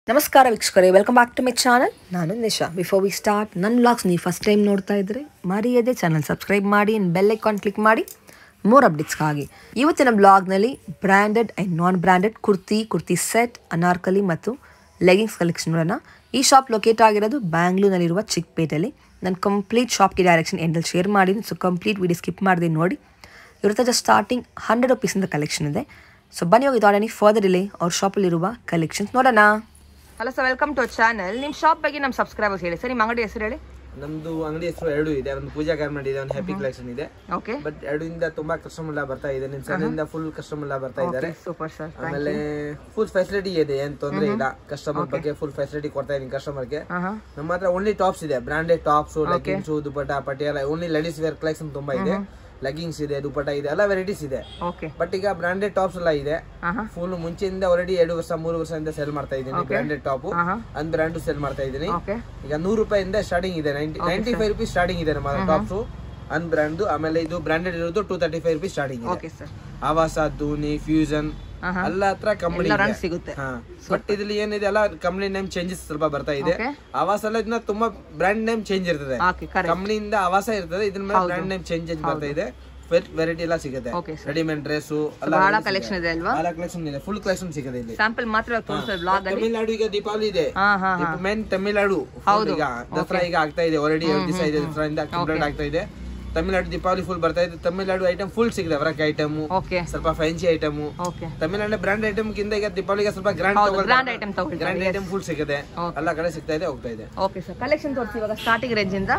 ನಮಸ್ಕಾರ ವೀಕ್ಷಕರೇ, welcome back to my channel. ನಾನು ನಿಶಾ. ಬಿಫೋರ್ ವಿ ಸ್ಟಾರ್ಟ್ ನನ್ನ ವ್ಲಾಗ್ಸ್ ನೀವು ಫಸ್ಟ್ ಟೈಮ್ ನೋಡ್ತಾ ಇದ್ದರೆ ಮರೆಯದೆ ಚಾನಲ್ ಸಬ್ಸ್ಕ್ರೈಬ್ ಮಾಡಿ, ಬೆಲ್ ಐಕಾನ್ ಕ್ಲಿಕ್ ಮಾಡಿ ಮೋರ್ ಅಪ್ಡೇಟ್ಸ್ಗಾಗಿ. ಇವತ್ತಿನ ಬ್ಲಾಗ್ನಲ್ಲಿ branded and non branded kurti set, anarkali ಮತ್ತು ಲೆಗಿಂಗ್ಸ್ ಕಲೆಕ್ಷನ್ ನೋಡೋಣ. ಈ ಶಾಪ್ ಲೊಕೇಟ್ ಆಗಿರೋದು ಬ್ಯಾಂಗ್ಳೂರ್ನಲ್ಲಿರುವ ಚಿಕ್ಕಪೇಟೆಯಲ್ಲಿ. ನಾನು ಕಂಪ್ಲೀಟ್ ಶಾಪ್ಗೆ ಡೈರೆಕ್ಷನ್ ಎಂಡಲ್ಲಿ ಶೇರ್ ಮಾಡಿದ್ದೀನಿ, ಸೊ ಕಂಪ್ಲೀಟ್ ವಿಡಿಯೋ ಸ್ಕಿಪ್ ಮಾಡಿದೆ ನೋಡಿ. ಇವ್ರ ಹತ್ರ ಜಸ್ಟ್ ಸ್ಟಾರ್ಟಿಂಗ್ 100 rupees ಕಲೆಕ್ಷನ್ ಇದೆ. ಸೊ ಬನ್ನಿ ಹೋಗಿ ತಾಡನಿ ಫರ್ದರ್ ಡಿಲೇ ಅವ್ರ ಶಾಪಲ್ಲಿರುವ ಕಲೆಕ್ಷನ್ಸ್ ನೋಡೋಣ. Hello sir, welcome to channel. ನಿಮ್ಮ ಶಾಪ್ ಬಗ್ಗೆ ನಮ್ಮ ಸಬ್ಸ್ಕ್ರೈಬರ್ಸ್ ಹೇಳಿ ಸರ್. ನಿಮ್ಮ ಅಂಗಡಿ ಹೆಸರು ಹೇಳಿ. ನಮ್ದು ಅಂಗಡಿ ಹೆಸರು ಎರಡು ಇದೆ. ಒಂದು ಪೂಜಾ ಗಾರ್ಮೆಂಟ್ ಇದೆ, ಒಂದು ಹ್ಯಾಪಿ ಕಲೆಕ್ಷನ್ ಇದೆ. ಓಕೆ. ಬಟ್ ಎರಡರಿಂದ ತುಂಬಾ ಕಸ್ಟಮರ್ ಎಲ್ಲ ಬರ್ತಾ ಇದೆ. ನಿಮ್ ಸೈನಿಂದ ಫುಲ್ ಕಸ್ಟಮರ್ ಎಲ್ಲ ಬರ್ತಾ ಇದ್ದಾರೆ. Super sir. ಆಮೇಲೆ ಫುಲ್ ಫೆಸಿಲಿಟಿ ಇದೆ, ಏನ್ ತೊಂದ್ರೆ ಇಲ್ಲ. ಕಸ್ಟಮರ್ ಬಗ್ಗೆ ಫುಲ್ ಫೆಸಿಲಿಟಿ ಕೊಡ್ತಾ ಇದೀನಿ ಕಸ್ಟಮರ್ಗೆ. ನಮ್ಮ ಹತ್ರ ಓನ್ಲಿ ಟಾಪ್ಸ್ ಇದೆ, branded tops, leggings, dupatta, Patiala, only ladies wear collection ತುಂಬಾ ಇದೆ. ಲೆಗಿಂಗ್ಸ್ ಇದೆ, ದುಪಟ್ಟ ಇದೆ, ಎಲ್ಲ ವೆರೈಟೀಸ್ ಇದೆ. ಬಟ್ ಈಗ ಬ್ರಾಂಡೆಡ್ ಟಾಪ್ಸ್ ಎಲ್ಲ ಇದೆ. ಫುಲ್ ಮುಂಚೆಯಿಂದ ಆಲ್ರೆಡಿ 2 ವರ್ಷ 3 ವರ್ಷದಿಂದ ಸೆಲ್ ಮಾಡ್ತಾ ಇದ್ದೀನಿ branded top. Unbrand sell ಮಾಡ್ತಾ ಇದ್ದೀನಿ. ಈಗ 100 ರೂಪಾಯಿಂದ ಸ್ಟಾರ್ಟಿಂಗ್ ಇದೆ, 95 rupees ಸ್ಟಾರ್ಟಿಂಗ್ ಇದೆ ನಮ್ಮ ಟಾಪ್ಸ್ ಅನ್ ಬ್ರಾಂಡ್. ಆಮೇಲೆ ಇದು ಬ್ರಾಂಡೆಡ್ ಇರೋದು 235 rupees ಸ್ಟಾರ್ಟಿಂಗ್ ಇದೆ. ಆವಾಸ, ಧೋನಿ, ಫ್ಯೂಷನ್ ಎಲ್ಲ ಹತ್ರ ಕಂಪನಿ ಸಿಗುತ್ತೆ. ಬಟ್ ಇದ್ರಲ್ಲಿ ಏನಿದೆ ಅಲ್ಲ, ಕಂಪನಿ ನೇಮ್ ಚೇಂಜಸ್ ಸ್ವಲ್ಪ ಬರ್ತಾ ಇದೆ. ಆವಾಸ ಎಲ್ಲ ಇದನ್ನ ತುಂಬಾ ಬ್ರಾಂಡ್ ನೇಮ್ ಚೇಂಜ್ ಇರ್ತದೆ. ಕಂಪನಿಯಿಂದ ಆವಾಸ ಇರ್ತದೆ, ಇದ್ರ ಮೇಲೆ ಬ್ರಾಂಡ್ ನೇಮ್ ಚೇಂಜ್ ಬರ್ತಾ ಇದೆ. ವೆರೈಟಿ ಎಲ್ಲ ಸಿಗುತ್ತೆ. ರೆಡಿಮೇಡ್ ಡ್ರೆಸ್ ಎಲ್ಲ ಕಲೆಕ್ಷನ್ ಇದೆ ಅಲ್ವಾ? ಎಲ್ಲ ಕಲೆಕ್ಷನ್ ಇದೆ, ಫುಲ್ ಕಲೆಕ್ಷನ್ ಸಿಗುತ್ತೆ ಇಲ್ಲಿ. ಸ್ಯಾಂಪಲ್ ಮಾತ್ರ ತಮಿಳ್ನಾಡು ಈಗ ದೀಪಾವಳಿ ಇದೆ, ಮೇನ್ ತಮಿಳ್ನಾಡು. ಈಗ ದಸರಾ ಈಗ ಆಗ್ತಾ ಇದೆ, ಆಲ್ರೆಡಿ 2 ದಿವಸ ಇದೆ ದಸರಾದಿಂದ ಕಂಪ್ಲೀಟ್ ಆಗ್ತಾ ಇದೆ. ತಮಿಳ್ನಾಡು ದೀಪಾವಳಿ ಫುಲ್ ಬರ್ತಾ ಇದೆ. ತಮಿಳ್ನಾಡು ಐಟಮ್ ಫುಲ್ ಸಿಗುತ್ತೆ, ವರ್ಕ್ ಐಟಮ್, ಸ್ವಲ್ಪ fancy item. Tamil Nadu brand item ಗಿಂತ ಈಗ ದೀಪಾವಳಿಗೆ ಸ್ವಲ್ಪ ಗ್ರಾಂಡ್ ಐಟಮ್ ಫುಲ್ ಸಿಗುತ್ತೆ. ಎಲ್ಲ ಕಡೆ ಸಿಗ್ತಾ ಇದೆ, ಹೋಗ್ತಾ ಇದೆ. ಓಕೆ ಸರ್, ಕಲೆಕ್ಷನ್ ತೋರಿಸಿ. ಇವಾಗ ಸ್ಟಾರ್ಟಿಂಗ್ ರೇಂಜ್ ಇಂದ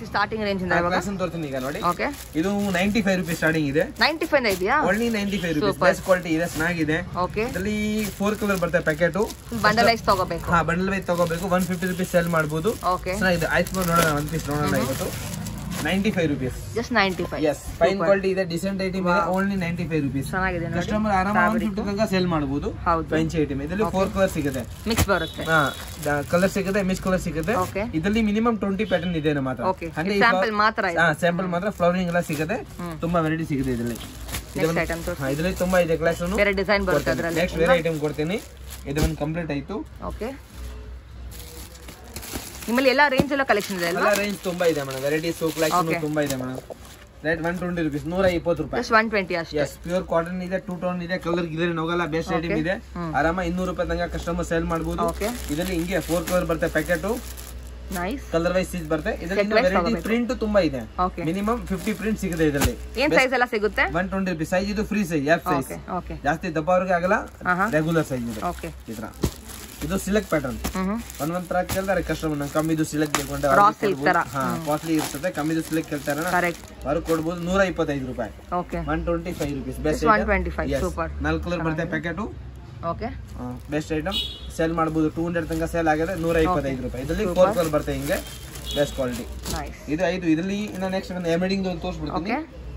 ಕಲೆಕ್ಷನ್ ತೋರಿಸ್ತೀನಿ ಈಗ ನೋಡಿ. ಇದು 95 rupees ಸ್ಟಾರ್ಟಿಂಗ್ ಇದೆ. 95 ಇದೆಯಾ? Only 95 rupees. ಬೆಸ್ಟ್ ಕ್ವಾಲಿಟಿ ಇದೆ, ಚೆನ್ನಾಗಿದೆ. ಇದರಲ್ಲಿ 4 ಕಲರ್ ಬರುತ್ತೆ ಪ್ಯಾಕೆಟ್. ಬಂಡಲ್ ವೈಸ್ ತಗೋಬೇಕು. ಬಂಡಲ್ ವೈಸ್ ತಗೋಬೇಕು. 150 rupees ಸೇಲ್ ಮಾಡಬಹುದು. ಚೆನ್ನಾಗಿದೆ. ಆಯ್ತು ನೋಡೋಣ, ಒಂದು ಪೀಸ್ ನೋಡೋಣ. ಇವತ್ತು 95 rupees. Just 95. Yes, fine quality ಇದೆ, decent item ಇದೆ. Only 95 rupees. ಚೆನ್ನಾಗಿದೆ ನೋಡಿ. ಕಸ್ಟಮರ್ ಆರಾಮಾಗಿ 150 ತನಕ ಸೇಲ್ ಮಾಡಬಹುದು. Fancy item. ಇದರಲ್ಲಿ 4 ಕಲರ್ ಸಿಗುತ್ತೆ. ಮಿಕ್ಸ್ ಬರುತ್ತೆ. ಕಲರ್ ಸಿಗುತ್ತೆ, ಮಿಕ್ಸ್ ಕಲರ್ ಸಿಗುತ್ತೆ. ಇದರಲ್ಲಿ ಮಿನಿಮಮ್ 20 ಪ್ಯಾಟರ್ನ್ ಇದೆ ನಮ್ಮ ಹತ್ರ. ಅಂದ್ರೆ ಸ್ಯಾಂಪಲ್ ಮಾತ್ರ ಇದೆ. ಸ್ಯಾಂಪಲ್ ಮಾತ್ರ, ಫ್ಲವರಿಂಗ್ ಎಲ್ಲ ಸಿಗುತ್ತೆ. ತುಂಬಾ ವೆರೈಟಿ ಸಿಗುತ್ತೆ ಇದರಲ್ಲಿ. ಇದರಲ್ಲಿ ತುಂಬಾ ಇದೆ ಕಲೆಕ್ಷನ್. ಬೇರೆ ಡಿಸೈನ್ ಬರುತ್ತೆ ಅದರಲ್ಲಿ. ನೆಕ್ಸ್ಟ್ ಬೇರೆ ಐಟಮ್ ಕೊಡ್ತೀನಿ. ಇದು ಒಂದು ಕಂಪ್ಲೀಟ್ ಆಯ್ತು. ಓಕೆ. ನಿಮ್ಮಲ್ಲಿ ಎಲ್ಲ ರೇಂಜ್ ಎಲ್ಲ ಕಲೆಕ್ಷನ್ ಇದೆ ಅಲ್ವಾ? ಎಲ್ಲ ರೇಂಜ್ ತುಂಬಾ ಇದೆ ಮೇಡಮ್, ವೆರೈಟೀಸ್ ಕಲೆಕ್ಷನ್ ತುಂಬಾ ಇದೆ ಮೇಡಮ್. ರೇಟ್ 120 rupees, 120 ರೂಪಾಯಿ. ಜಸ್ಟ್ 120 ಅಷ್ಟೇ. ಯಸ್, ಪ್ಯೂರ್ ಕಾಟನ್ ಇದೆ, 2 ಟೋನ್ ಇದೆ, ಕಲರ್ ಗಿಲರ್ ಹೋಗಲ್ಲ, ಬೆಸ್ಟ್ ಐಟಮ್ ಇದೆ. ಆರಾಮ 200 ರೂಪಾಯಿ ತನಕ ಕಸ್ಟಮರ್ ಸೇಲ್ ಮಾಡಬಹುದು. ಇದರಲ್ಲಿ ಹಿಂಗೆ 4 ಕಲರ್ ಬರುತ್ತೆ ಪ್ಯಾಕೆಟ್. ನೈಸ್. ಕಲರ್ ವೈಸ್ ಸೀಸ್ ಬರುತ್ತೆ. ಇದರಲ್ಲಿ ವೆರೈಟಿ ಪ್ರಿಂಟ್ ತುಂಬಾ ಇದೆ. ಮಿನಿಮಮ್ 50 ಪ್ರಿಂಟ್ ಸಿಗುತ್ತೆ ಇದರಲ್ಲಿ. ಏನ್ ಸೈಜ್ ಎಲ್ಲ ಸಿಗುತ್ತೆ? 120 rupees. ಸೈಜ್ ಇದು ಫ್ರೀ ಸೈಜ್, ಎಫ್ ಸೈಜ್. ಜಾಸ್ತಿ ದಪ್ಪ ಅವ್ರಿಗೆ ಆಗಲ್ಲ, ರೆಗ್ಯುಲರ್ ಸೈಜ್ ಇದೆ. ಇದರ ಇದು ಸಿಲೆಕ್ಟ್ ಪ್ಯಾಟರ್ನ್. ಒಂದೊಂದ್ ತರ ಕೇಳ್ತಾರೆ ಕಸ್ಟಮರ್, ನಂಗೆ ಕಮ್ಮಿದು ಸಿಲೆಕ್ಟ್ ಬೇಕು ಅಂತ. ಕಾಸ್ಟ್ಲಿ ಇರ್ತದೆ, ಕಮ್ಮಿದು ಸಿಲೆಕ್ಟ್ ಕೇಳ್ತಾರೆ, ಅವ್ರಿಗೆ ಕೊಡ್ಬೋದು. 125 ರೂಪಾಯಿ. 125 rupees. ಬೆಸ್ಟ್ 4 ಕಲರ್ ಬರುತ್ತೆ ಪ್ಯಾಕೆಟ್. ಬೆಸ್ಟ್ ಐಟಮ್, ಸೇಲ್ ಮಾಡಬಹುದು. 200 ತನಕ ಸೇಲ್ ಆಗಿದೆ. 125 ರೂಪಾಯಿ. ಇದರಲ್ಲಿ 4 ಕಲರ್ ಬರುತ್ತೆ ಹಿಂಗೆ, ಬೆಸ್ಟ್ ಕ್ವಾಲಿಟಿ. ಇದು 5. ಇದರಲ್ಲಿ ಇನ್ನ ನೆಕ್ಸ್ಟ್ ಒಂದು ಎಮ್ಬ್ರಾಯ್ಡಿಂಗ್ ಒಂದು ತೋರಿಸ್ಬಿಡ್ತೀನಿ.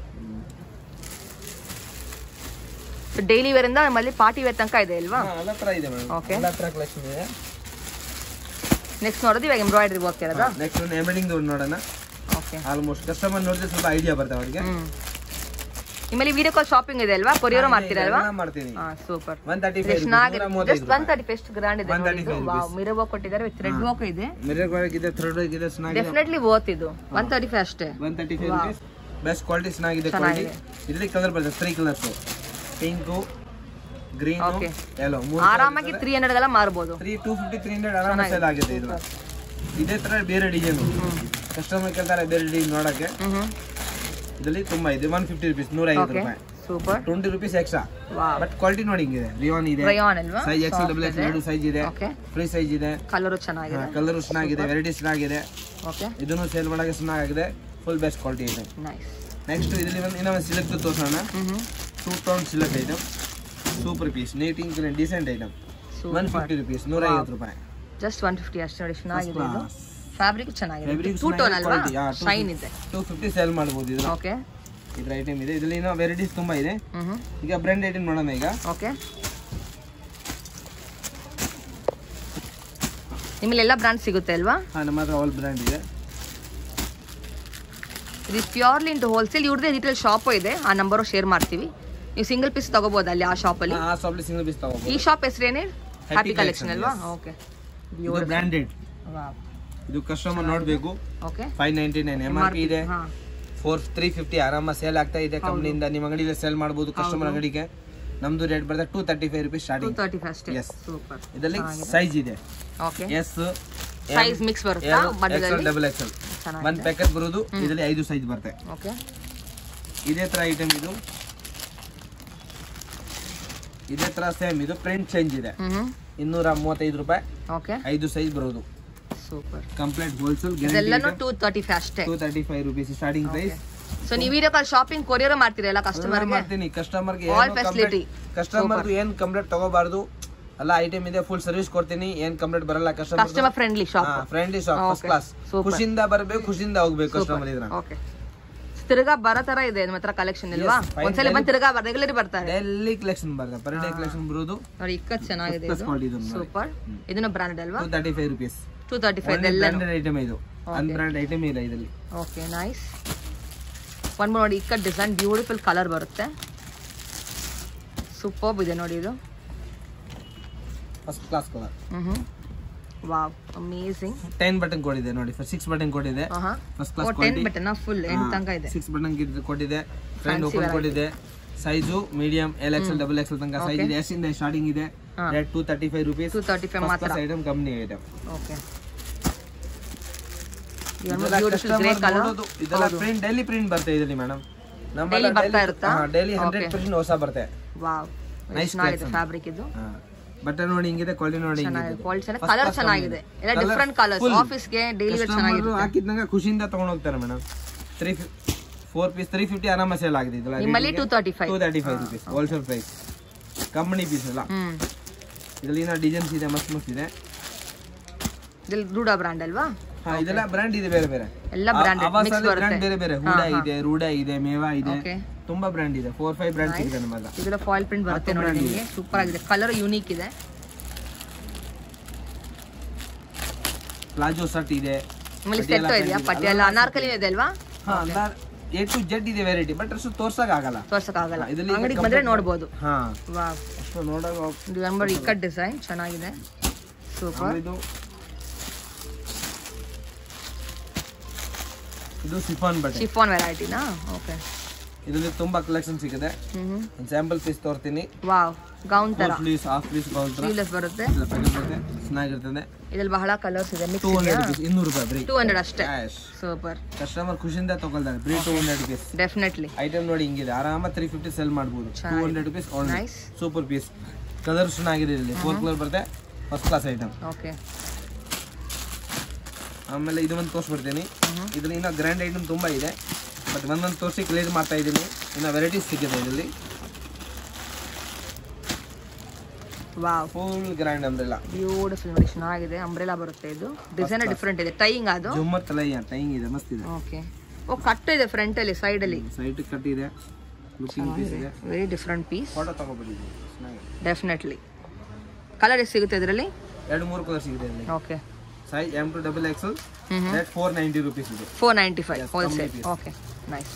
ಡೈಲಿ ವೇರ್ ಇಂದ ನಮ್ಮಲ್ಲಿ ಪಾರ್ಟಿ ವೇರ್ ತನಕ ಇದೆ ಅಲ್ವಾ? ಎಲ್ಲ ತರ ಇದೆ ಮೇಡಮ್, ಎಲ್ಲ ತರ ಕಲೆಕ್ಷನ್ ಇದೆ. ನೆಕ್ಸ್ಟ್ ನೋಡೋದು ಇವಾಗ ಎಂಬ್ರಾಯ್ಡರಿ ವರ್ಕ್ ಇರೋದಾ? ನೆಕ್ಸ್ಟ್ ಒಂದು ಎಮ್ಬ್ರಾಯ್ಡಿಂಗ್ ನೋಡೋಣ. ಓಕೆ. ಆಲ್ಮೋಸ್ಟ್ ಕಸ್ಟಮರ್ ನೋಡಿದ್ರೆ ಸ್ವಲ್ಪ ಐಡಿಯಾ ಬರ್ತವೆ ಅವರಿಗೆ. ನಿಮ್ಮಲ್ಲಿ ವಿಡಿಯೋ ಕಾಲ್ ಶಾಪಿಂಗ್ ಇದೆ ಅಲ್ವಾ? ಕೊರಿಯರ್ ಮಾಡ್ತೀರಾ ಅಲ್ವಾ? ಮಾಡ್ತೀನಿ. ಸೂಪರ್. 135. ಜಸ್ಟ್ 130 ಎಷ್ಟು ಗ್ರ್ಯಾಂಡ್ ಇದೆ. ವಾವ್, ಮಿರರ್ ವರ್ಕ್ ಕೊಟ್ಟಿದ್ದಾರೆ, ವಿತ್ ಥ್ರೆಡ್ ವರ್ಕ್ ಇದೆ. ಮಿರರ್ ವರ್ಕ್ ಇದೆ, ಥ್ರೆಡ್ ವರ್ಕ್ ಇದೆ, ಚೆನ್ನಾಗಿದೆ. ಡೆಫಿನೆಟ್ಲಿ ವರ್ತ್ ಇದು. 135 ಅಷ್ಟೇ. 135 rupees. ಬೆಸ್ಟ್ ಕ್ವಾಲಿಟಿ, ಚೆನ್ನಾಗಿದೆ ಕ್ವಾಲಿಟಿ. ಇದರಲ್ಲಿ ಕಲರ್ ಬರುತ್ತೆ, 3 ಕಲರ್ಸ್. Pink, green, yellow. ಆರಾಮಾಗಿ 300 ಎಲ್ಲ ಮಾರಬಹುದು. 250 300 ಆರಾಮಾಗಿ ಸೇಲ್ ಆಗಿದೆ. ಇದು ಇದೇ ತರ ಬೇರೆ ಡಿಸೈನ್ ಕಸ್ಟಮರ್ ಕೇಳ್ತಾರೆ, ಬೇರೆ ಡಿಸೈನ್ ನೋಡಕ್ಕೆ. ಇದರಲ್ಲಿ ತುಂಬಾ ಇದೆ. 150 rupees, 150 ರೂಪಾಯಿ. Super. 20 rupees extra. But quality ನೋಡಿ ಹಿಂಗಿದೆ. ರಿಯಾನ್ ಇದೆ, size XL double XL 2 size ಇದೆ, ಫ್ರೀ ಸೈಜ್ ಇದೆ. ಕಲರ್ ಚೆನ್ನಾಗಿದೆ, ಕಲರ್ ಚೆನ್ನಾಗಿದೆ, ವೆರೈಟಿ ಚೆನ್ನಾಗಿದೆ. ಇದನ್ನು ಸೇಲ್ ಮಾಡಕ್ಕೆ ಚೆನ್ನಾಗಿದೆ. ಫುಲ್ ಬೆಸ್ಟ್ ಕ್ವಾಲಿಟಿ ಇದೆ. ನೆಕ್ಸ್ಟ್ ಇದರಲ್ಲಿ ಇನ್ನೊಂದು ಸಿಲೆಕ್ಟ್ ತೋರಿಸೋಣ. 2 tone select item, super piece, ನೀಟಿಂಗ್ ಡಿಸೆಂಟ್ ಐಟಮ್. 150 rupees, 150 ರೂಪಾಯಿ. ಜಸ್ಟ್ 150 ಅಷ್ಟೇ ನೋಡಿ, ಚೆನ್ನಾಗಿದೆ. ಇದು ಫ್ಯಾಬ್ರಿಕ್ ಚೆನ್ನಾಗಿದೆ, 2 ಟೋನ್ ಅಲ್ವಾ, ಶೈನ್ ಇದೆ. 250 ಸೇಲ್ ಮಾಡಬಹುದು ಇದು. ಓಕೆ. ಇದರ ಐಟಮ್ ಇದೆ. ಇದರಲ್ಲಿ ಇನ್ನೂ ವೆರೈಟೀಸ್ ತುಂಬಾ ಇದೆ. ಈಗ ಬ್ರ್ಯಾಂಡ್ ಐಟಮ್ ನೋಡೋಣ ಈಗ. ಓಕೆ. ನಿಮ್ಮಲ್ಲಿ ಎಲ್ಲ ಬ್ರ್ಯಾಂಡ್ ಸಿಗುತ್ತೆ ಅಲ್ವಾ? ನಮ್ಮ ಹತ್ರ ಆಲ್ ಬ್ರ್ಯಾಂಡ್ ಇದೆ. ಇದು ಪ್ಯೂರ್ಲಿ ಇಂಟು ಹೋಲ್ಸೇಲ್. ಇವ್ರದೇ ಡೀಟೇಲ್ ಶಾಪ್ ಇದೆ, ಆ ನಂಬರ್ ಶೇರ್ ಮಾಡ್ತೀವಿ. ನೀವು ಸಿಂಗಲ್ ಪೀಸ್ ತಗೋಬಹುದು ಅಲ್ಲಿ, ಆ ಶಾಪ್ ಅಲ್ಲಿ. ಸಿಂಗಲ್ ಪೀಸ್ ತಗೋಬಹುದು. ಈ ಶಾಪ್ ಹೆಸರೇನೇ? ಹ್ಯಾಪಿ ಕಲೆಕ್ಷನ್ ಅಲ್ವಾ? ಓಕೆ. ಇದು ಬ್ರಾಂಡೆಡ್, ವಾವ್. ಇದು ಕಸ್ಟಮರ್ ನೋಡ್ಬೇಕು. ಓಕೆ 599 MRP ಇದೆ. 350 ಆರಾಮ ಸೇಲ್ ಆಗ್ತಾ ಇದೆ ಕಂಪ್ನಿಯಿಂದ. ನಿಮ್ಮ ಅಂಗಡಿಯಲ್ಲಿ ಸೇಲ್ ಮಾಡಬಹುದು ಕಸ್ಟಮರ್ ಅಂಗಡಿಗೆ. ನಮ್ದು ರೇಟ್ ಬರ್ತದೆ 235 ರೂಪೀಸ್ ಸ್ಟಾರ್ಟಿಂಗ್. 235 ಅಷ್ಟೇ. Yes. ಸೂಪರ್. ಇದರಲ್ಲಿ ಸೈಜ್ ಇದೆ. ಓಕೆ. ಎಸ್ ಸೈಜ್ ಮಿಕ್ಸ್ ಬರುತ್ತಾ ಬಣ್ಣದಲ್ಲಿ? Double XL. ಒಂದು ಪ್ಯಾಕೆಟ್ ಬರೋದು ಇದರಲ್ಲಿ 5 ಸೈಜ್ ಬರುತ್ತೆ. ಓಕೆ. ಇದೇ ತರ ಐಟಮ್ ಇದು. ಇದೇ ತರ ಸೇಮ್ ಇದು ಪ್ರಿಂಟ್ ಚೇಂಜ್ ಇದೆ. 235 ರೂಪಾಯಿ. ಓಕೆ. 5 ಸೈಜ್ ಬರೋದು. ಸೂಪರ್. ಕಂಪ್ಲೀಟ್ ಹೋಲ್ಸೇಲ್ ಇದೆಲ್ಲನೂ 235 ಅಷ್ಟೇ. 235 ರೂಪೀಸ್ ಸ್ಟಾರ್ಟಿಂಗ್ ಪ್ರೈಸ್. ಸೊ ನೀವು ವಿಡಿಯೋ ಕಾಲ್ ಶಾಪಿಂಗ್ ಕೊರಿಯರ್ ಮಾಡ್ತೀರಲ್ಲ ಕಸ್ಟಮರ್ ಗೆ? ಮಾಡ್ತೀನಿ. ಕಸ್ಟಮರ್ ಗೆ ಆಲ್ ಫೆಸಿಲಿಟಿ. ಕಸ್ಟಮರ್ ಏನ್ ಕಂಪ್ಲೇಂಟ್ ತಗೋಬಾರ್ದು, ಎಲ್ಲ ಐಟಮ್ ಇದೆ, ಫುಲ್ ಸರ್ವಿಸ್ ಕೊಡ್ತೀನಿ. ಏನ್ ಕಂಪ್ಲೇಂಟ್ ಬರಲ್ಲ. Customer friendly shop. Friendly shop, first class. ಖುಷಿಯಿಂದ ಬರಬೇಕು, ಖುಷಿಯಿಂದ ಹೋಗ್ಬೇಕು ಕಸ್ಟಮರ್ ಇದ್ರ. ಓಕೆ. ತಿರ್ಗಾ ಬರೋ ತರ ಇದೆ ನಿಮ್ಮ ಹತ್ರ ಕಲೆಕ್ಷನ್ ಇಲ್ವಾ? ಒಂದ್ಸಲ ಬಂದು ತಿರ್ಗಾ ರೆಗ್ಯುಲರ್ ಬರ್ತಾರೆ. ಡೆಲ್ಲಿ ಕಲೆಕ್ಷನ್ ಬರ್ತದೆ, ಪರ್ ಡೇ ಕಲೆಕ್ಷನ್ ಬರೋದು. ನೋಡಿ ಇಕ್ಕತ್ ಚೆನ್ನಾಗಿದೆ ಇದು. ಸೂಪರ್. ಇದನ್ನ ಬ್ರಾಂಡೆಡ್ ಅಲ್ವಾ? 235 ರೂಪೀಸ್. 235 ಎಲ್ಲ ಬ್ರಾಂಡೆಡ್ ಐಟಮ್ ಇದು. ಅನ್ಬ್ರಾಂಡೆಡ್ ಐಟಮ್ ಇಲ್ಲ ಇದರಲ್ಲಿ. Okay, nice. ಒನ್ ಮೋರ್ ನೋಡಿ, ಇಕ್ಕತ್ ಡಿಸೈನ್ ಬ್ಯೂಟಿಫುಲ್ ಕಲರ್ ಬರುತ್ತೆ. ಸೂಪರ್ ಇದೆ ನೋಡಿ ಇದು. First class colour. Wow, amazing. 10 button ಕೊಡಿದೆ ನೋಡಿ. 6 ಬಟನ್ ಕೊಡಿದೆ. First class quality. 10 button full end ತನಕ ಇದೆ. 6 ಬಟನ್ ಕೊಟ್ಟಿದೆ. ಫ್ರಂಟ್ ಓಪನ್ ಕೊಟ್ಟಿದೆ. ಸೈಜು ಮೀಡಿಯಂ, LXL, XXL ತನಕ ಸೈಜ್ ಇದೆ. S ಇಂದ ಸ್ಟಾರ್ಟಿಂಗ್ ಇದೆ. Rate 235 rupees. 235 ಮಾತ್ರ. Item company item. Okay. Beautiful grey colour. ಇದೆಲ್ಲ ಪ್ರಿಂಟ್, ಡೈಲಿ ಪ್ರಿಂಟ್ ಬರ್ತಾ ಇದೆ ಮೇಡಮ್. ಡೈಲಿ ಬರ್ತಾ ಇರುತ್ತಾ? ಡೈಲಿ 100% ಹೊಸ ಬರುತ್ತೆ. ವಾವ್, ನೈಸ್ ಆಗಿದೆ ಫ್ಯಾಬ್ರಿಕ್ ಇದು. ಬಟ್ಟೆ ನೋಡಿ ಹಿಂಗಿದೆ, ಕ್ವಾಲಿಟಿ ನೋಡಿ ಹಿಂಗಿದೆ. ಕಲರ್ ಚೆನ್ನಾಗಿದೆ. ಎಲ್ಲ ಡಿಫರೆಂಟ್ ಕಲರ್ಸ್. ಆಫೀಸ್ ಗೆ ಡೈಲಿ ವೇರ್ ಚೆನ್ನಾಗಿದೆ. ಹಾಕಿದ್ನಂಗ ಖುಷಿಯಿಂದ ತಗೊಂಡು ಹೋಗ್ತಾರೆ ಮೇಡಮ್. 4 ಪೀಸ್ 350 ಆರಾಮ ಸೇಲ್ ಆಗಿದೆ. ಇದೆಲ್ಲ ನಿಮ್ಮಲ್ಲಿ 235 rupees wholesale price. Company piece ಎಲ್ಲ. ಇದರಲ್ಲಿ ಡಿಸೈನ್ಸ್ ಇದೆ, ಮಸ್ತ್ ಮಸ್ತ್ ಇದೆ. ಇದೆಲ್ಲ ರೂಡಾ ಬ್ರಾಂಡ್ ಅಲ್ವಾ? ಇದೆಲ್ಲ ಬ್ರಾಂಡ್ ಇದೆ, ಬೇರೆ ಬೇರೆ ಎಲ್ಲ ಬ್ರಾಂಡೆಡ್ ಮಿಕ್ಸ್ ಬರುತ್ತೆ. ಬೇರೆ ಬೇರೆ ಹೂಡಾ ಇದೆ, ರೂಡಾ ಇದೆ, ಮೇವಾ ಇದೆ, ತುಂಬಾ ಬ್ರಾಂಡ್ ಇದೆ. 4-5 ಬ್ರಾಂಡ್ ಇದೆ ನಮ್ಮಲ್ಲ. ಇದೆಲ್ಲ ಫಾಯಿಲ್ ಪ್ರಿಂಟ್ ಬರುತ್ತೆ ನೋಡಿ ನಿಮಗೆ. ಸೂಪರ್ ಆಗಿದೆ. ಕಲರ್ ಯೂನಿಕ್ ಇದೆ. ಪ್ಲಾಜೋ ಸೆಟ್ ಇದೆ. ಆಮೇಲೆ ಸೆಟ್ ಇದೆಯಾ? ಪಟಿಯಾಲ ಅನಾರ್ಕಲಿ ಇದೆ ಅಲ್ವಾ? A to Z ಇದೆ ವೆರೈಟಿ, ಬಟ್ ಅಷ್ಟು ತೋರ್ಸಕ್ ಆಗಲ್ಲ. ಅಂಗಡಿಗೆ ಬಂದ್ರೆ ನೋಡಬಹುದು. ವಾವ್, ಅಷ್ಟು ನೋಡೋದು. ಇದು ನಂಬರ್ ಇಕ್ಕಟ್ ಡಿಸೈನ್ ಚೆನ್ನಾಗಿದೆ. ಸೂಪರ್. ಇದು ಶಿಫಾನ್ ಬಟ್ಟೆ. ಶಿಫಾನ್ ವೆರೈಟಿನಾ? ಓಕೆ. ಇದರಲ್ಲಿ ತುಂಬಾ ಕಲೆಕ್ಷನ್ ಸಿಗುತ್ತೆ. ಒಂದು ಸ್ಯಾಂಪಲ್ ಪೀಸ್ ತೋರ್ತೀನಿ. ವಾವ್, ಗೌನ್ ತರ. ಪ್ಲೀಸ್ ಹಾಫ್ ಪ್ಲೀಸ್ ಗೌನ್ ತರ. ಸ್ಲೀವ್ಲೆಸ್ ಬರುತ್ತೆ. ಚೆನ್ನಾಗಿರ್ತದೆ. ಇದರಲ್ಲಿ ಬಹಳ ಕಲರ್ಸ್ ಇದೆ. ಮಿಕ್ಸ್ 200 ರೂಪಾಯಿ. 200 ರೂಪಾಯಿ ಬ್ರೀ. 200 ಅಷ್ಟೇ. ಸೂಪರ್. ಕಸ್ಟಮರ್ ಖುಷಿಯಿಂದ ತಗೊಳ್ತಾರೆ. ಬ್ರೀ 200 ರೂಪಾಯಿ. ಡೆಫಿನೆಟ್ಲಿ. ಐಟಮ್ ನೋಡಿ ಹಿಂಗಿದೆ. ಆರಾಮ 350 ಸೆಲ್ ಮಾಡಬಹುದು. 200 ರೂಪಾಯಿ ಓನ್ಲಿ. Super piece. ಕಲರ್ ಚೆನ್ನಾಗಿದೆ. ಇಲ್ಲಿ 4 ಕಲರ್ ಬರುತ್ತೆ. First class item. ಓಕೆ. ಆಮೇಲೆ ಇದು ಒಂದು ತೋರಿಸ್ಬಿಡ್ತೀನಿ. ಇದರಲ್ಲಿ ಇನ್ನೂ ಗ್ರ್ಯಾಂಡ್ ಐಟಮ್ ತುಂಬಾ ಇದೆ, ಬಟ್ ಒಂದೊಂದು ತೋರಿಸಿ ಕ್ಲಿಯರ್ ಮಾಡ್ತಾ ಇದ್ದೀನಿ. ಇನ್ನು ವೆರೈಟೀಸ್ ಸಿಗುತ್ತೆ ಇದರಲ್ಲಿ. Wow, full grand umbrella. Beautiful ನೋಡಿ, ಚೆನ್ನಾಗಿದೆ. ಅಂಬ್ರೆಲಾ ಬರುತ್ತೆ. ಇದು ಡಿಸೈನ್ ಡಿಫರೆಂಟ್ ಇದೆ. ಟೈಯಿಂಗ್ ಅದು ಜುಮ್ಮರ್ ತಲೈಯ ಟೈಯಿಂಗ್ ಇದೆ, ಮಸ್ತ್ ಇದೆ. ಓಕೆ. ಓ, ಕಟ್ ಇದೆ ಫ್ರಂಟ್ ಅಲ್ಲಿ, ಸೈಡ್ ಅಲ್ಲಿ. ಸೈಡ್ ಕಟ್ ಇದೆ. ಲುಕಿಂಗ್ ಪೀಸ್ ಇದೆ. Very different piece. ಫೋಟೋ ತಗೋಬಿಡಿ. ಡೆಫಿನೆಟ್ಲಿ. ಕಲರ್ ಎಷ್ಟು ಸಿಗುತ್ತೆ ಇದರಲ್ಲಿ? 2-3 ಕಲರ್ ಸಿಗುತ್ತೆ ಇದರಲ್ಲಿ. Okay. Size M to XXL. Rate 490 rupees ಇದೆ. 495 ಹೋಲ್ಸೇಲ್. Okay, nice.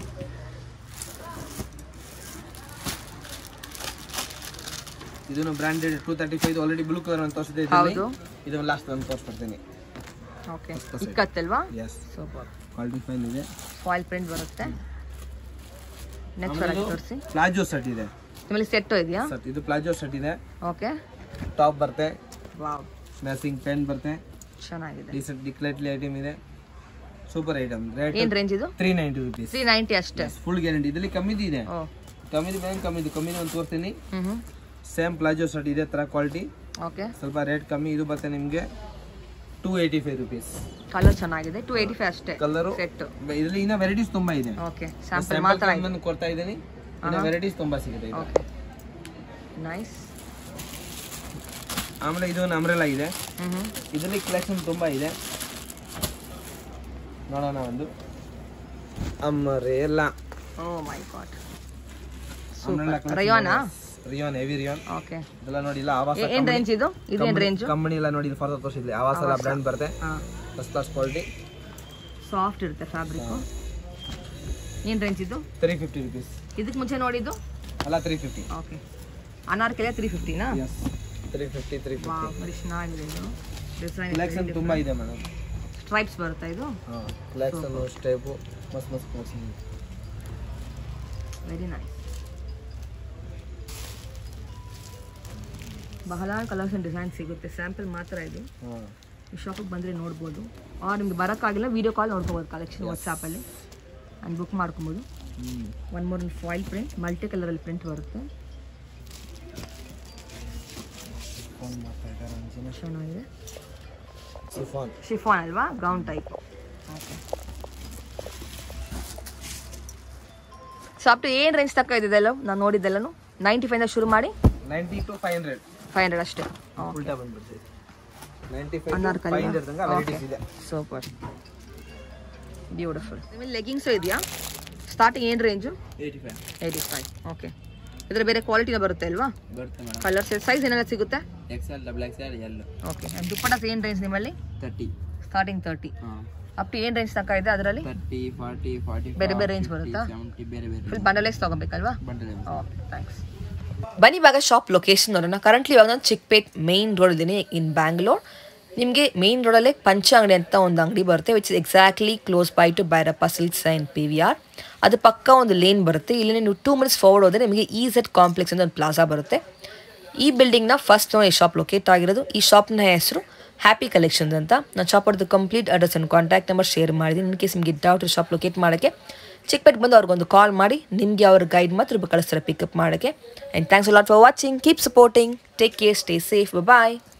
ಇದನ್ನು ಬ್ರಾಂಡೆಡ್ 235 ಆಲ್ರೆಡಿ ಬ್ಲೂ ಕಲರ್ ಅಂತ ತೋರಿಸಿದೆ ಇದರಲ್ಲಿ. ಇದು ಲಾಸ್ಟ್ ಒಂದು ತೋರಿಸ್ಬಿಡ್ತೀನಿ. ಓಕೆ. ಇಕ್ಕತ್ತಲ್ವಾ? ಯಸ್. ಸೂಪರ್. ಕ್ವಾಲಿಟಿ ಫೈನ್ ಇದೆ. ಫಾಯಿಲ್ ಪ್ರಿಂಟ್ ಬರುತ್ತೆ. ನೆಕ್ಸ್ಟ್ ವೆರೈಟಿ ತೋರಿಸಿ. ಪ್ಲಾಜೋ ಸೆಟ್ ಇದೆ. ನಿಮ್ಮಲ್ಲಿ ಸೆಟ್ ಇದೆಯಾ? ಸೆಟ್. ಇದು ಪ್ಲಾಜೋ ಸೆಟ್ ಇದೆ. ಓಕೆ. ಟಾಪ್ ಬರುತ್ತೆ. ವಾವ್, ಮ್ಯಾಚಿಂಗ್ ಪ್ಯಾಂಟ್ ಬರುತ್ತೆ. ಚೆನ್ನಾಗಿದೆ. ಡೀಸೆಂಟ್ ಡಿಕ್ಲೇಟ್ಲಿ ಐಟಮ್ ಇದೆ. Super item. ರೇಟ್ ಏನು ರೇಂಜ್ ಇದು? 390 ರೂಪೀಸ್. 390 ಅಷ್ಟೇ. Full guarantee. ಇದರಲ್ಲಿ ಕಮ್ಮಿದು ಇದೆ. ಕಮ್ಮಿದು ಒಂದು ತೋರಿಸ್ತೀನಿ. ಸೇಮ್ ಪ್ಲಾಜೋ ಸೆಟ್ ಇದೆ ತರ ಕ್ವಾಲಿಟಿ. ಓಕೆ. ಸ್ವಲ್ಪ ರೇಟ್ ಕಮ್ಮಿ. ಇದು ಬರುತ್ತೆ ನಿಮಗೆ 285 ರೂಪೀಸ್. ಕಲರ್ ಚೆನ್ನಾಗಿದೆ. 285 ಅಷ್ಟೇ ಕಲರ್ ಸೆಟ್. ಇದರಲ್ಲಿ ಇನ್ನ ವೆರೈಟೀಸ್ ತುಂಬಾ ಇದೆ. ಓಕೆ. ಸ್ಯಾಂಪಲ್ ಮಾತ್ರ ನಾನು ಕೊಡ್ತಾ ಇದ್ದೀನಿ. ಇನ್ನ ವೆರೈಟೀಸ್ ತುಂಬಾ ಸಿಗುತ್ತೆ. Okay, nice. ಆಮೇಲೆ ಇದು ಒಂದು ಅಂಬ್ರೆಲಾ ಇದೆ. ಇದರಲ್ಲಿ ಕಲೆಕ್ಷನ್ ತುಂಬಾ ಇದೆ. ನೋಡೋಣ ಒಂದು. Umbrella. Oh my god. Super. ರಯಾನಾ? Rayon, heavy rayon. ಓಕೆ. ಇದೆಲ್ಲ ನೋಡಿ. ಇಲ್ಲ ಆವಾಸ. ಏನು ರೇಂಜ್ ಇದು? ಇದೇನು ರೇಂಜ್? ಕಂಪನಿ ಎಲ್ಲ ನೋಡಿ. ಇದು ಫಾರ್ ತೋರಿಸಿದ್ಲಿ. ಆವಾಸ ಎಲ್ಲ ಬ್ರ್ಯಾಂಡ್ ಬರುತ್ತೆ. First class quality. ಸಾಫ್ಟ್ ಇರುತ್ತೆ ಫ್ಯಾಬ್ರಿಕ್. ಏನು ರೇಂಜ್ ಇದು? 350 ರೂಪೀಸ್. ಇದಕ್ಕೆ ಮುಂಚೆ ನೋಡಿದ್ದು? ಅಲ್ಲ 350. ಓಕೆ. ಅನಾರ್ಕಲಿ 350 ನಾ? ಯಸ್. 350. ವಾವ್, ವೆರಿ ಚೆನ್ನಾಗಿದೆ ಇದು. ಡಿಸೈನ್ ಕಲೆಕ್ಷನ್ ತುಂಬಾ ಇದೆ ಮೇಡಮ್. ಸ್ಟ್ರೈಪ್ಸ್ ಬರುತ್ತೆ ಇದು. ಕಲೆಕ್ಷನ್ ಸ್ಟೈಪ್ ಮಸ್ತ್ ಕಲೆಕ್ಷನ್. Very nice. ಬಹಳ ಕಲರ್ಸ್ ಅಂಡ್ ಡಿಸೈನ್ ಸಿಗುತ್ತೆ. ಸ್ಯಾಂಪಲ್ ಮಾತ್ರ ಇದು. ಈ ಶಾಪಿಗೆ ಬಂದರೆ ನೋಡ್ಬೋದು. ನಿಮ್ಗೆ ಬರೋಕ್ಕಾಗಿಲ್ಲ ವಿಡಿಯೋ ಕಾಲ್ ನೋಡ್ಕೋಬೋದು ಕಲೆಕ್ಷನ್ ವಾಟ್ಸಾಪಲ್ಲಿ ಆ್ಯಂಡ್ ಬುಕ್ ಮಾಡ್ಕೊಬೋದು. One more foil print, multi ಕಲರಲ್ಲಿ ಪ್ರಿಂಟ್ ಬರುತ್ತೆ. ಚೆನ್ನಾಗಿದೆ. ಶಿಫಾನ್ ಅಲ್ವಾ, gown type. Okay. So up to ಏನು ರೇಂಜ್ ತಕ್ಕ ಇದೆಲ್ಲ ನಾನು ನೋಡಿದ್ದೆಲ್ಲನು 95 ಶುರು ಮಾಡಿ 90 to 500 ಅಷ್ಟೇ. ಉಲ್ಟಾ ಬಂದ್ಬಿಡ್ತೀವಿ. 95 to 500 ತನಕ ವೆರೈಟೀಸ್ ಇದೆ. Super, beautiful. ನಿಮಗೆ ಲೆಗಿಂಗ್ಸು ಇದೆಯಾ? ಸ್ಟಾರ್ಟಿಂಗ್ ಏನು ರೇಂಜು? 85. ಓಕೆ. ಇದರ ಬೇರೆ ಕ್ವಾಲಿಟಿನ ಬರುತ್ತೆ ಅಲ್ವಾ? ಬರುತ್ತೆ ಮೇಡಮ್. ಕಲರ್ಸ್ ಸೈಜ್ ಏನೆಲ್ಲ ಸಿಗುತ್ತೆ? XL, XXL, L. Okay. And dupattas ಏನು ರೇಂಜ್ ನಿಮ್ಮಲ್ಲಿ? 30. ಸ್ಟಾರ್ಟಿಂಗ್ 30. ಅಪ್ ಟು ಏನು ರೇಂಜ್ ತನಕ ಇದೆ ಅದರಲ್ಲಿ? 30, 40, 45, ಬೇರೆ ಬೇರೆ ರೇಂಜ್ ಬರುತ್ತಾ? 70 ಬೇರೆ ಬೇರೆ. ಫುಲ್ ಬಂಡಲೈಸ್ ತೊಗೊಬೇಕಲ್ವಾ? ಬಂಡಲ್. Okay, thanks. ಬನ್ನಿ ಇವಾಗ ಶಾಪ್ ಲೊಕೇಶನ್ ನೋಡೋಣ. ಕರೆಂಟ್ಲಿ ಇವಾಗ ನಾನು ಚಿಕ್ಕಪೇಟ್ ಮೇನ್ ರೋಡ್ ಇದ್ದೀನಿ ಇನ್ ಬ್ಯಾಂಗ್ಳೂರ್. ನಿಮಗೆ ಮೇನ್ ರೋಡಲ್ಲೇ ಪಂಚ ಅಂಗಡಿ ಅಂತ ಒಂದು ಅಂಗಡಿ ಬರುತ್ತೆ, which is exactly close by to Bhairappa silks and PVR. ಅದು ಪಕ್ಕ ಒಂದು ಲೇನ್ ಬರುತ್ತೆ. ಇಲ್ಲಿ ನೀವು 2 minutes ಫಾರ್ವರ್ಡ್ ಹೋದರೆ ನಿಮಗೆ EZ ಕಾಂಪ್ಲೆಕ್ಸ್ ಅಂತ ಒಂದು ಪ್ಲಾಜಾ ಬರುತ್ತೆ. ಈ ಬಿಲ್ಡಿಂಗ್ನ ಫಸ್ಟ್ ಈ ಶಾಪ್ ಲೊಕೇಟ್ ಆಗಿರೋದು. ಈ ಶಾಪ್ನ ಹೆಸರು ಹ್ಯಾಪಿ ಕಲೆಕ್ಷನ್ಸ್ ಅಂತ. ನಾನು ಶಾಪ್ ಅವ್ರದ್ದು complete address and contact number share ಮಾಡಿದ್ದೀನಿ. ಇನ್ ಕೇಸ್ ನಿಮಗೆ ಡೌಟ್ ಶಾಪ್ ಲೊಕೇಟ್ ಮಾಡೋಕ್ಕೆ ಚಿಕ್ಕಪೇಟೆ ಬಂದು ಅವ್ರಿಗೊಂದು ಕಾಲ್ ಮಾಡಿ ನಿಮಗೆ ಅವ್ರ ಗೈಡ್ ಮಾತ್ರ ಕಳಿಸ್ತಾರೆ ಪಿಕಪ್ ಮಾಡೋಕ್ಕೆ. And thanks a lot for watching. Keep supporting. Take care. Stay safe. Bye.